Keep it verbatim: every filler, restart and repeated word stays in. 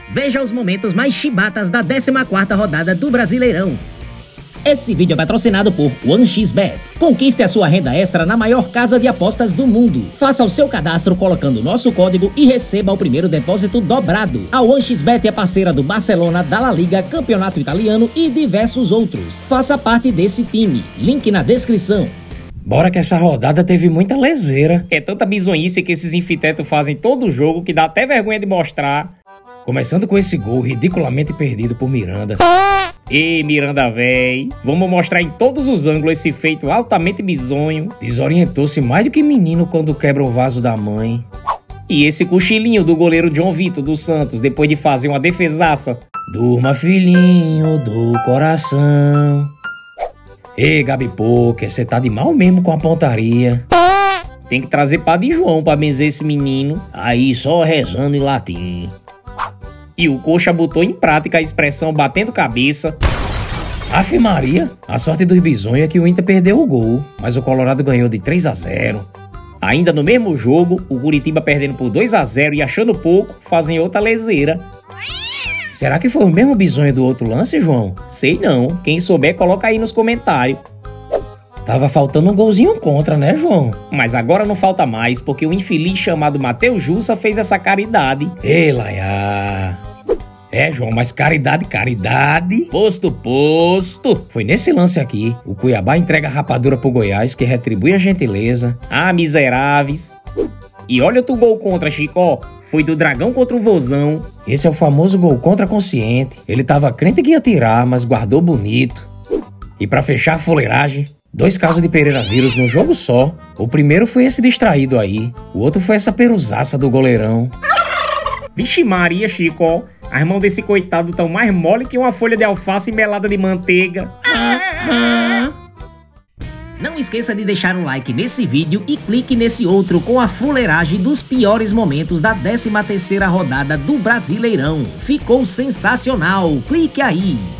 Veja os momentos mais chibatas da décima quarta rodada do Brasileirão. Esse vídeo é patrocinado por one x bet. Conquiste a sua renda extra na maior casa de apostas do mundo. Faça o seu cadastro colocando o nosso código e receba o primeiro depósito dobrado. A one x bet é parceira do Barcelona, da La Liga, Campeonato Italiano e diversos outros. Faça parte desse time. Link na descrição. Bora que essa rodada teve muita leseira. É tanta bizonhice que esses infitetos fazem todo jogo que dá até vergonha de mostrar. Começando com esse gol ridiculamente perdido por Miranda. Ei, Miranda véi, vamos mostrar em todos os ângulos esse feito altamente bizonho. Desorientou-se mais do que menino quando quebra o vaso da mãe. E esse cochilinho do goleiro John Vitor do Santos depois de fazer uma defesaça. Durma, filhinho do coração. Ei, Gabi Poker, você tá de mal mesmo com a pontaria. Tem que trazer Padre João pra benzer esse menino. Aí só rezando em latim. E o Coxa botou em prática a expressão batendo cabeça. Afe Maria, a sorte dos bisonhos é que o Inter perdeu o gol, mas o Colorado ganhou de três a zero. Ainda no mesmo jogo, o Curitiba perdendo por dois a zero e achando pouco, fazem outra leseira. Será que foi o mesmo bisonho do outro lance, João? Sei não, quem souber coloca aí nos comentários. Tava faltando um golzinho contra, né, João? Mas agora não falta mais, porque o infeliz chamado Matheus Jussa fez essa caridade. Ei, Laia. É, João, mas caridade, caridade. Posto, posto. Foi nesse lance aqui. O Cuiabá entrega a rapadura pro Goiás, que retribui a gentileza. Ah, miseráveis. E olha outro gol contra, Chicó. Foi do Dragão contra o Vozão. Esse é o famoso gol contra consciente. Ele tava crente que ia tirar, mas guardou bonito. E pra fechar a fuleiragem, dois casos de Pereira vírus no jogo só. O primeiro foi esse distraído aí. O outro foi essa peruzaça do goleirão. Vixe Maria, Chico. As mãos desse coitado tão mais mole que uma folha de alface melada de manteiga. Não esqueça de deixar um like nesse vídeo e clique nesse outro com a fuleiragem dos piores momentos da décima terceira rodada do Brasileirão. Ficou sensacional! Clique aí!